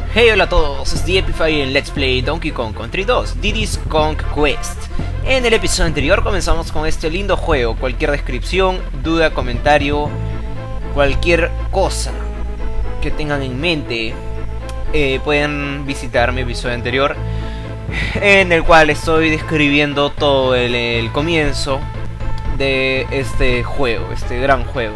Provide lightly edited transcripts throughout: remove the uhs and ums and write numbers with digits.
Hey, hola a todos, es The Epify en Let's Play Donkey Kong Country 2, Diddy's Kong Quest. En el episodio anterior comenzamos con este lindo juego. Cualquier descripción, duda, comentario, cualquier cosa que tengan en mente, pueden visitar mi episodio anterior, en el cual estoy describiendo todo el comienzo de este juego, este gran juego.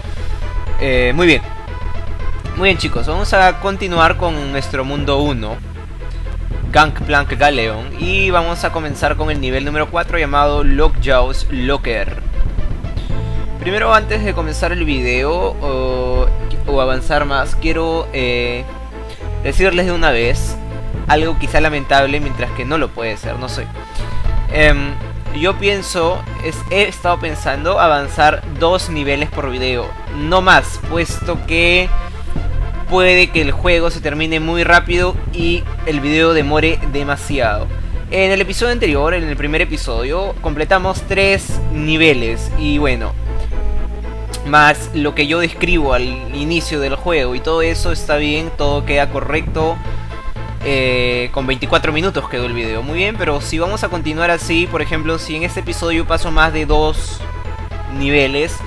Muy bien chicos, vamos a continuar con nuestro mundo 1, Gangplank Galleon, y vamos a comenzar con el nivel número 4 llamado Lockjaw's Locker. Primero, antes de comenzar el video o avanzar más, quiero decirles de una vez algo quizá lamentable, mientras que no lo puede ser, no sé. Yo he estado pensando avanzar 2 niveles por video, no más, puesto que puede que el juego se termine muy rápido y el video demore demasiado. En el episodio anterior, en el primer episodio, completamos 3 niveles y bueno, más lo que yo describo al inicio del juego y todo eso está bien, todo queda correcto. Con 24 minutos quedó el video, muy bien, pero si vamos a continuar así, por ejemplo, si en este episodio paso más de 2 niveles,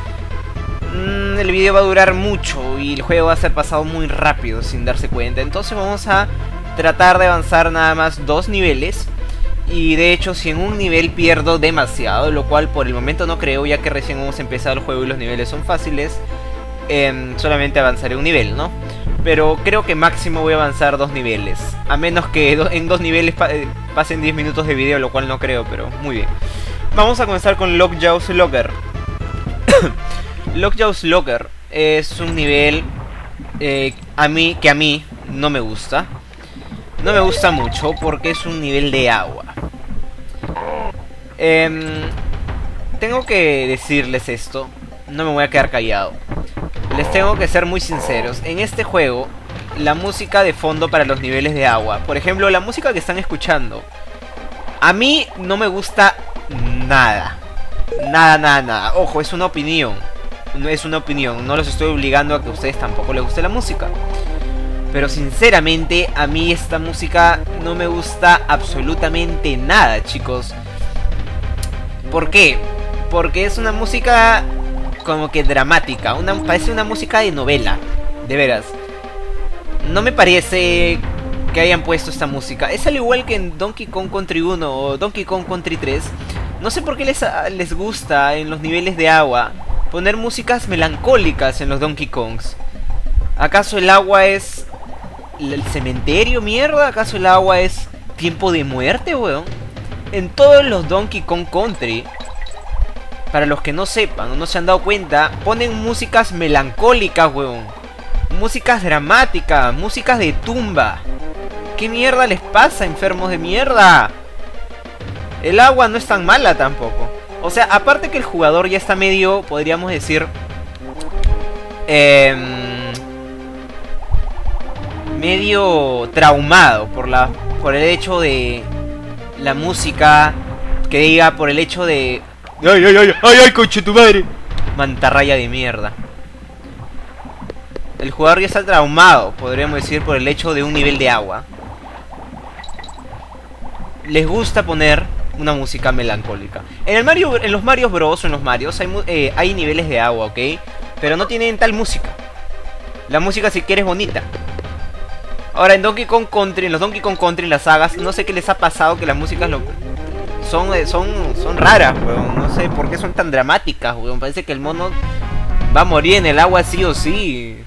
el video va a durar mucho y el juego va a ser pasado muy rápido sin darse cuenta. Entonces vamos a tratar de avanzar nada más 2 niveles. Y de hecho, si en un nivel pierdo demasiado, lo cual por el momento no creo, ya que recién hemos empezado el juego y los niveles son fáciles, solamente avanzaré un nivel, ¿no? Pero creo que máximo voy a avanzar 2 niveles, a menos que en 2 niveles pasen 10 minutos de video, lo cual no creo, pero muy bien. Vamos a comenzar con Lockjaw's Locker. Lockjaw's Locker es un nivel que a mí no me gusta. No me gusta mucho porque es un nivel de agua. Tengo que decirles esto, no me voy a quedar callado. Les tengo que ser muy sinceros. En este juego, la música de fondo para los niveles de agua, por ejemplo, la música que están escuchando, a mí no me gusta nada. Nada. Ojo, es una opinión. No es una opinión, no los estoy obligando a que a ustedes tampoco les guste la música. Pero sinceramente, a mí esta música no me gusta absolutamente nada, chicos. ¿Por qué? Porque es una música como que dramática, parece una música de novela, de veras. No me parece que hayan puesto esta música. Es al igual que en Donkey Kong Country 1 o Donkey Kong Country 3. No sé por qué les gusta en los niveles de agua poner músicas melancólicas en los Donkey Kongs. ¿Acaso el agua es el cementerio, mierda? ¿Acaso el agua es tiempo de muerte, weón? En todos los Donkey Kong Country, para los que no sepan o no se han dado cuenta, ponen músicas melancólicas, weón. Músicas dramáticas, músicas de tumba. ¿Qué mierda les pasa, enfermos de mierda? El agua no es tan mala tampoco. O sea, aparte que el jugador ya está medio, podríamos decir, medio traumado por el hecho de la música, que diga, por el hecho de... ¡Ay, coche tu madre! Mantarraya de mierda. El jugador ya está traumado, podríamos decir, por el hecho de un nivel de agua. Les gusta poner una música melancólica. En los Mario Bros. O en los Marios hay niveles de agua, ¿ok? Pero no tienen tal música. La música si quieres bonita. Ahora en Donkey Kong Country, en los Donkey Kong Country, en las sagas, no sé qué les ha pasado, que las músicas son raras, weón. No sé por qué son tan dramáticas, weón. Parece que el mono va a morir en el agua sí o sí.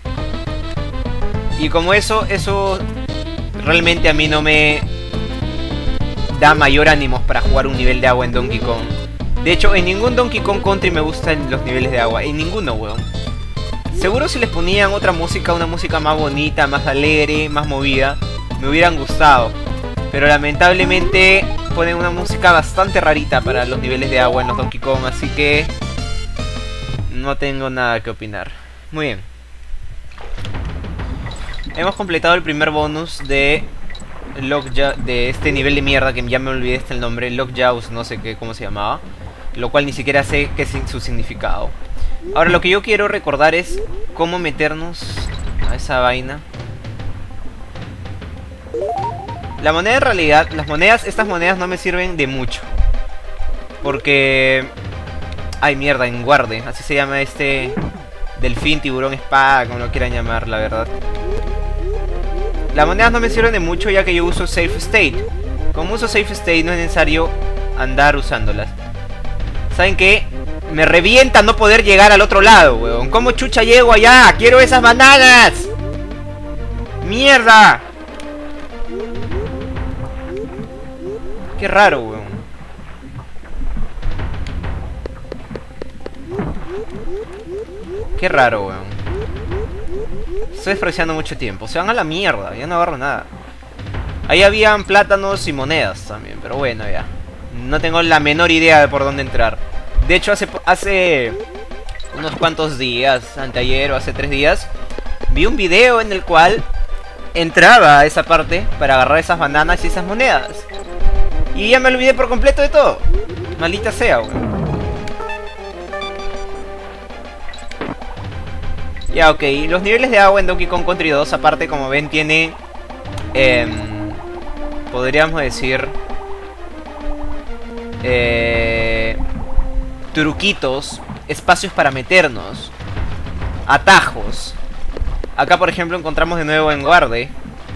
Y como eso realmente a mí no me da mayor ánimos para jugar un nivel de agua en Donkey Kong. De hecho, en ningún Donkey Kong Country me gustan los niveles de agua. En ninguno, weón. Seguro si les ponían otra música, una música más bonita, más alegre, más movida, me hubieran gustado. Pero lamentablemente ponen una música bastante rarita para los niveles de agua en los Donkey Kong, así que no tengo nada que opinar. Muy bien. Hemos completado el primer bonus de este nivel de mierda, que ya me olvidé el nombre, Lockjaws, no sé cómo se llamaba, lo cual ni siquiera sé qué es su significado. Ahora lo que yo quiero recordar es cómo meternos a esa vaina. La moneda en realidad, estas monedas no me sirven de mucho. Porque... Ay, mierda, enguarde. Así se llama este... Delfín, tiburón, espada, como lo quieran llamar, la verdad. Las monedas no me sirven de mucho ya que yo uso Safe State. Como uso Safe State no es necesario andar usándolas. ¿Saben qué? Me revienta no poder llegar al otro lado, weón. ¿Cómo chucha llego allá? ¡Quiero esas bananas! ¡Mierda! Qué raro, weón. Qué raro, weón. Estoy despreciando mucho tiempo. Se van a la mierda, ya no agarro nada. Ahí habían plátanos y monedas también, pero bueno, ya. No tengo la menor idea de por dónde entrar. De hecho, hace unos cuantos días, anteayer o hace 3 días, vi un video en el cual entraba a esa parte para agarrar esas bananas y esas monedas. Y ya me olvidé por completo de todo. Maldita sea, weón. Ya, ok. Los niveles de agua en Donkey Kong Country 2, aparte, como ven, tiene... podríamos decir... truquitos, espacios para meternos, atajos. Acá, por ejemplo, encontramos de nuevo enguarde.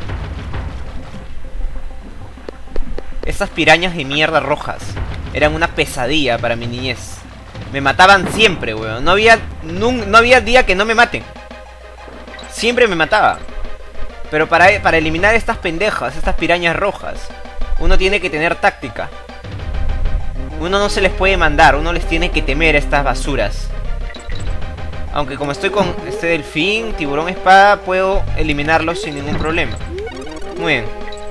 Estas pirañas de mierda rojas eran una pesadilla para mi niñez. Me mataban siempre, weón. No había día que no me maten. Siempre me mataba. Pero para eliminar estas pendejas, estas pirañas rojas, uno tiene que tener táctica. Uno no se les puede mandar, uno les tiene que temer a estas basuras. Aunque como estoy con este delfín, tiburón, espada, puedo eliminarlos sin ningún problema. Muy bien.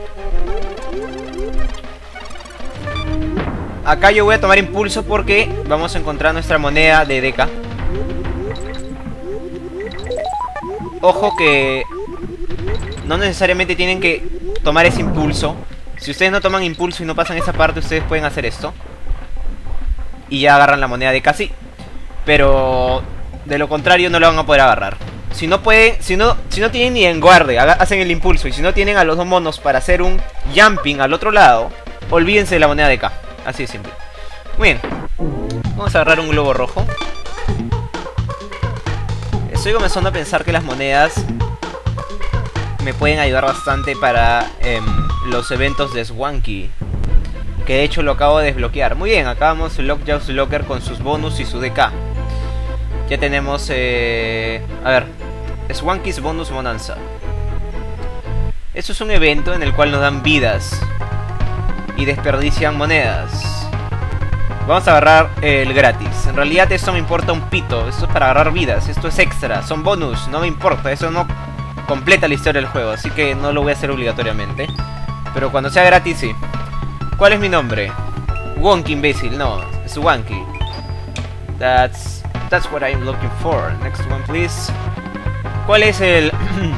Acá yo voy a tomar impulso porque vamos a encontrar nuestra moneda de Deca. Ojo que no necesariamente tienen que tomar ese impulso. Si ustedes no toman impulso y no pasan esa parte, ustedes pueden hacer esto y ya agarran la moneda de casi. Pero de lo contrario no la van a poder agarrar. Si no pueden, si no tienen ni enguarde, hacen el impulso. Y si no tienen a los dos monos para hacer un jumping al otro lado, olvídense de la moneda de K. Así de simple. Muy bien. Vamos a agarrar un globo rojo. Estoy comenzando a pensar que las monedas me pueden ayudar bastante para los eventos de Swanky, que de hecho lo acabo de desbloquear. Muy bien, acabamos Lockjaws Locker con sus bonus y su DK. Ya tenemos, a ver, Swanky's Bonus Bonanza. Esto es un evento en el cual nos dan vidas y desperdician monedas. Vamos a agarrar el gratis. En realidad esto me importa un pito. Esto es para agarrar vidas, esto es extra, son bonus, no me importa. Eso no completa la historia del juego, así que no lo voy a hacer obligatoriamente. Pero cuando sea gratis, sí. ¿Cuál es mi nombre? Wonky, imbécil, no, es Wanky. That's what I'm looking for. Next one, please. ¿Cuál es el...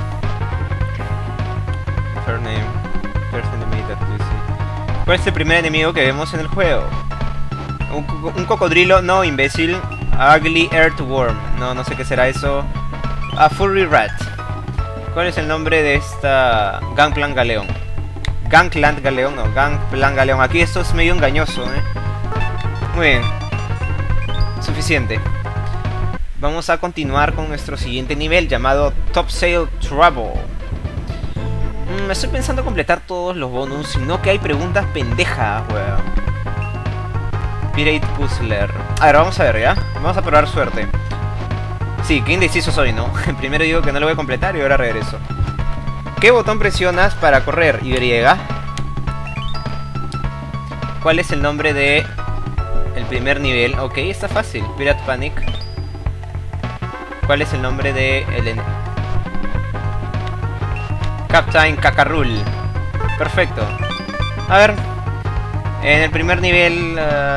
First name. First enemy that we see. ¿Cuál es el primer enemigo que vemos en el juego? Un cocodrilo, no, imbécil. Ugly Earthworm, no sé qué será eso. A Furry Rat. ¿Cuál es el nombre de esta Gangplank Galeón? Gangplank Galeón, no, Gangplank Galeón. Aquí esto es medio engañoso, Muy bien. Suficiente. Vamos a continuar con nuestro siguiente nivel llamado Topsail Trouble. Estoy pensando completar todos los bonus, sino que hay preguntas pendejas, weón. Pirate Puzzler. A ver, vamos a ver, ¿ya? Vamos a probar suerte. Sí, qué indeciso soy, ¿no? Primero digo que no lo voy a completar y ahora regreso. ¿Qué botón presionas para correr? Y. ¿Cuál es el nombre de el primer nivel? Ok, está fácil. Pirate Panic. ¿Cuál es el nombre de el Captain Kakarul? Perfecto. A ver. En el primer nivel...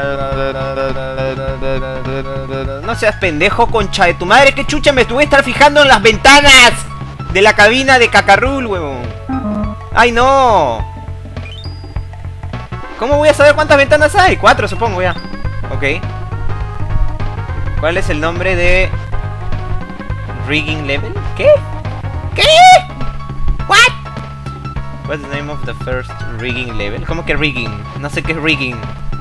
no seas pendejo, concha de tu madre. ¿Qué chucha me estuve estar fijando en las ventanas de la cabina de Kakarul, huevón? ¡Ay, no! ¿Cómo voy a saber cuántas ventanas hay? 4, supongo, ya. Ok. ¿Cuál es el nombre de... Rigging Level? ¿Qué? ¿Qué? ¿What? What's the name of the first rigging level? ¿Cómo que rigging? No sé qué es rigging.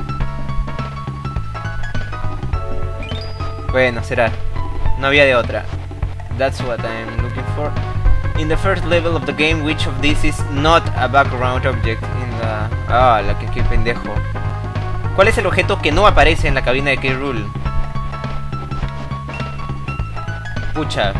Bueno, será. No había de otra. That's what I'm looking for. In the first level of the game, which of these is not a background object in the... Ah, la que qué pendejo. ¿Cuál es el objeto que no aparece en la cabina de K. Rool? Pucha.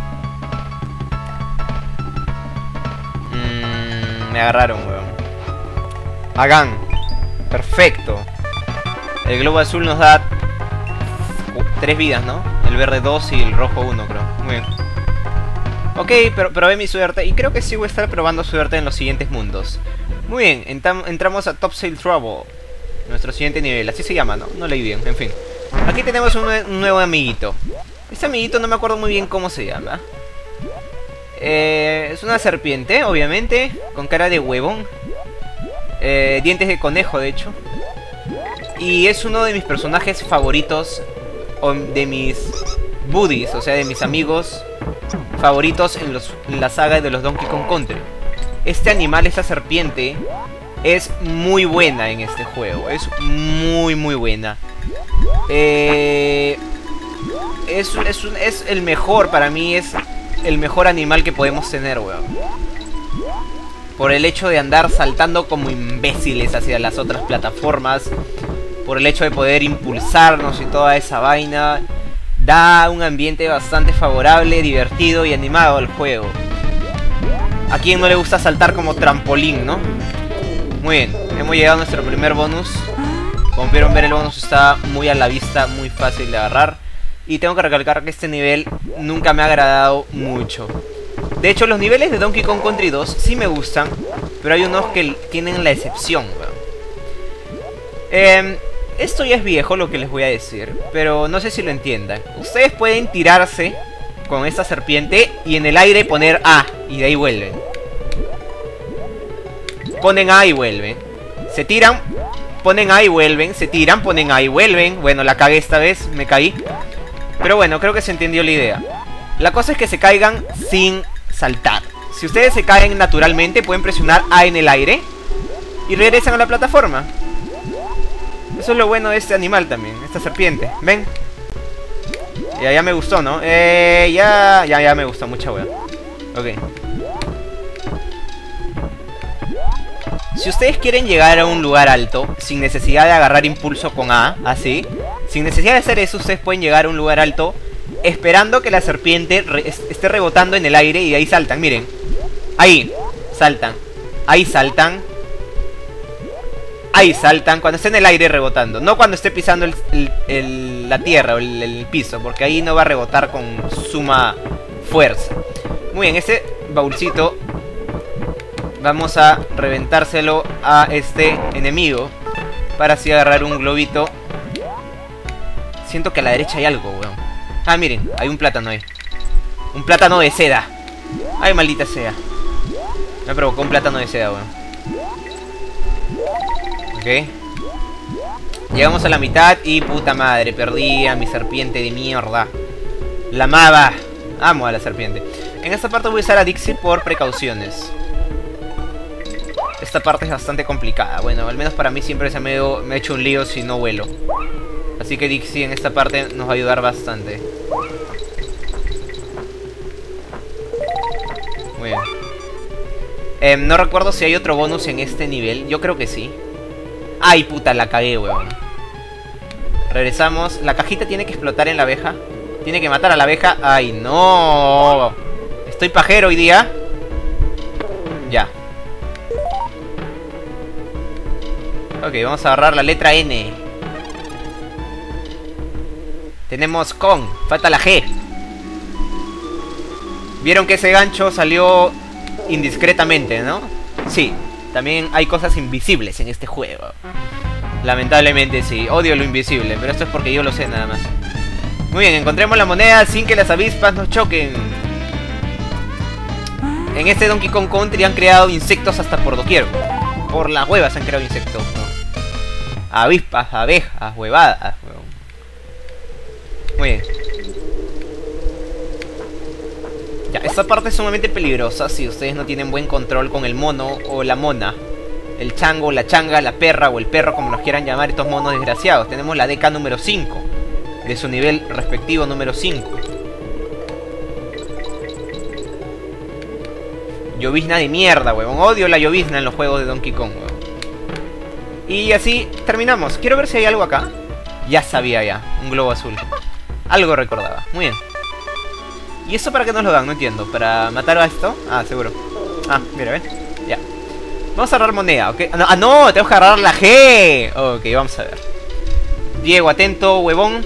Me agarraron, weón. Hagan. Perfecto. El globo azul nos da 3 vidas, ¿no? El verde 2 y el rojo 1, creo. Muy bien. Ok, pero probé mi suerte. Y creo que sí voy a estar probando suerte en los siguientes mundos. Muy bien, entramos a Topsail Trouble. Nuestro siguiente nivel, así se llama, ¿no? No leí bien, en fin. Aquí tenemos un nuevo amiguito. Este amiguito no me acuerdo muy bien cómo se llama. Es una serpiente, obviamente, con cara de huevón. Dientes de conejo, de hecho. Y es uno de mis personajes favoritos, o de mis buddies, o sea, de mis amigos favoritos en la saga de los Donkey Kong Country. Este animal, esta serpiente, es muy buena en este juego. Es muy buena. Es el mejor, para mí es el mejor animal que podemos tener, weón. Por el hecho de andar saltando como imbéciles hacia las otras plataformas. Por el hecho de poder impulsarnos y toda esa vaina. Da un ambiente bastante favorable, divertido y animado al juego. A quien no le gusta saltar como trampolín, ¿no? Muy bien, hemos llegado a nuestro primer bonus. Como pudieron ver, el bonus está muy a la vista, muy fácil de agarrar. Y tengo que recalcar que este nivel nunca me ha agradado mucho. De hecho, los niveles de Donkey Kong Country 2 sí me gustan, pero hay unos que tienen la excepción, weón. Esto ya es viejo lo que les voy a decir, pero no sé si lo entiendan. Ustedes pueden tirarse con esta serpiente y en el aire poner A, y de ahí vuelven. Ponen A y vuelven. Se tiran, ponen A y vuelven. Se tiran, ponen A y vuelven. Bueno, la cagué esta vez, me caí. Pero bueno, creo que se entendió la idea. La cosa es que se caigan sin saltar. Si ustedes se caen naturalmente, pueden presionar A en el aire y regresan a la plataforma. Eso es lo bueno de este animal también, esta serpiente. ¿Ven? Ya me gustó, ¿no? Ya me gustó, mucha wea. Ok. Si ustedes quieren llegar a un lugar alto sin necesidad de agarrar impulso con A, así, sin necesidad de hacer eso, ustedes pueden llegar a un lugar alto esperando que la serpiente esté rebotando en el aire y ahí saltan, miren. Ahí, saltan. Ahí saltan. Ahí saltan, cuando esté en el aire rebotando. No cuando esté pisando la tierra o el piso, porque ahí no va a rebotar con suma fuerza. Muy bien, este baúlcito vamos a reventárselo a este enemigo para así agarrar un globito. Siento que a la derecha hay algo, weón. Ah, miren, hay un plátano ahí. Un plátano de seda. Ay, maldita sea. Me provocó un plátano de seda, weón. Ok. Llegamos a la mitad y puta madre, perdí a mi serpiente de mierda. La amaba. Amo a la serpiente. En esta parte voy a usar a Dixie por precauciones. Esta parte es bastante complicada. Bueno, al menos para mí siempre me ha hecho un lío si no vuelo. Así que Dixie en esta parte nos va a ayudar bastante. Muy bien. No recuerdo si hay otro bonus en este nivel. Yo creo que sí. Ay, puta, la cagué, weón. Regresamos. La cajita tiene que explotar en la abeja. Tiene que matar a la abeja. Ay, no. Estoy pajero hoy día. Ya. Ok, vamos a agarrar la letra N. Tenemos Kong. Falta la G. Vieron que ese gancho salió indiscretamente, ¿no? Sí. También hay cosas invisibles en este juego. Lamentablemente sí, odio lo invisible, pero esto es porque yo lo sé nada más. Muy bien, encontremos la moneda sin que las avispas nos choquen. En este Donkey Kong Country han creado insectos hasta por doquier. Por las huevas han creado insectos, ¿no? Avispas, abejas, huevadas. Muy bien. Ya, esta parte es sumamente peligrosa si ustedes no tienen buen control con el mono o la mona. El chango, la changa, la perra o el perro, como los quieran llamar estos monos desgraciados. Tenemos la DK número 5, de su nivel respectivo número 5. Llovizna de mierda, huevón. Odio la llovizna en los juegos de Donkey Kong, huevón. Y así terminamos. Quiero ver si hay algo acá. Ya sabía ya, un globo azul. Algo recordaba, muy bien. ¿Y eso para qué nos lo dan? No entiendo. ¿Para matar a esto? Ah, seguro. Ah, mira, ¿ven? Ya. Vamos a agarrar moneda, ¿ok? Ah, no, tengo que agarrar la G. Ok, vamos a ver. Diego, atento, huevón.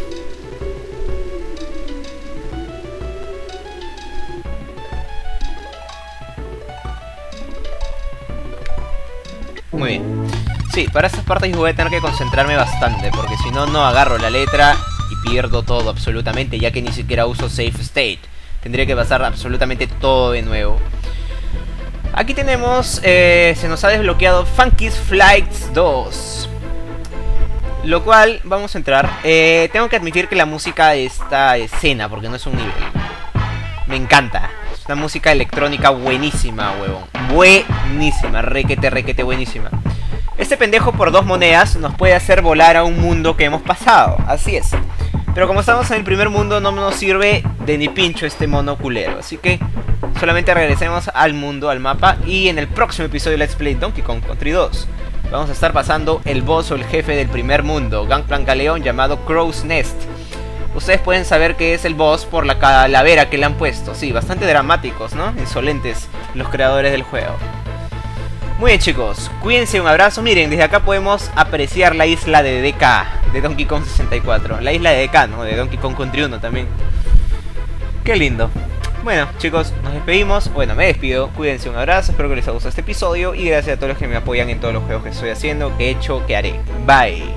Muy bien. Sí, para estas partes yo voy a tener que concentrarme bastante, porque si no, no agarro la letra y pierdo todo absolutamente, ya que ni siquiera uso Save State. Tendría que pasar absolutamente todo de nuevo. Aquí tenemos, se nos ha desbloqueado Funky's Flights 2. Lo cual, vamos a entrar. Tengo que admitir que la música de esta escena, porque no es un nivel, me encanta. Es una música electrónica buenísima, huevón. Buenísima, requete buenísima. Este pendejo por 2 monedas nos puede hacer volar a un mundo que hemos pasado. Así es. Pero como estamos en el primer mundo, no nos sirve de ni pincho este mono culero. Así que solamente regresemos al mundo, al mapa. Y en el próximo episodio de Let's Play Donkey Kong Country 2 vamos a estar pasando el boss o el jefe del primer mundo, Gangplank Galeón, llamado Crow's Nest. Ustedes pueden saber que es el boss por la calavera que le han puesto. Sí, bastante dramáticos, ¿no? Insolentes los creadores del juego. Muy bien, chicos, cuídense, un abrazo. Miren, desde acá podemos apreciar la isla de DK, de Donkey Kong 64. La isla de DK, ¿no? De Donkey Kong Country 1 también. Qué lindo. Bueno, chicos, nos despedimos. Bueno, me despido. Cuídense, un abrazo. Espero que les haya gustado este episodio. Y gracias a todos los que me apoyan en todos los juegos que estoy haciendo, que he hecho, que haré. Bye.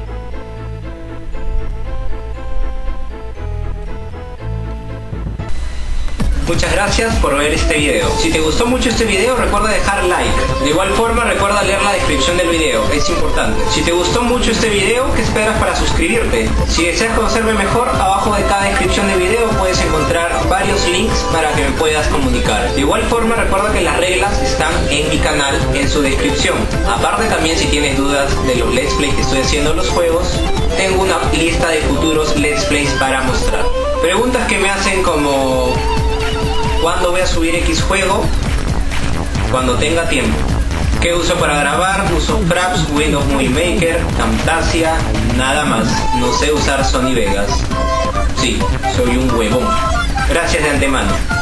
Muchas gracias por ver este video. Si te gustó mucho este video, recuerda dejar like. De igual forma, recuerda leer la descripción del video, es importante. Si te gustó mucho este video, ¿qué esperas para suscribirte? Si deseas conocerme mejor, abajo de cada descripción de video puedes encontrar varios links para que me puedas comunicar. De igual forma, recuerda que las reglas están en mi canal, en su descripción. Aparte, también si tienes dudas de los Let's Play que estoy haciendo en los juegos, tengo una lista de futuros Let's Plays para mostrar. Preguntas que me hacen como: ¿cuándo voy a subir X juego? Cuando tenga tiempo. ¿Qué uso para grabar? Uso Fraps, Windows Movie Maker, Camtasia, nada más. No sé usar Sony Vegas. Sí, soy un huevón. Gracias de antemano.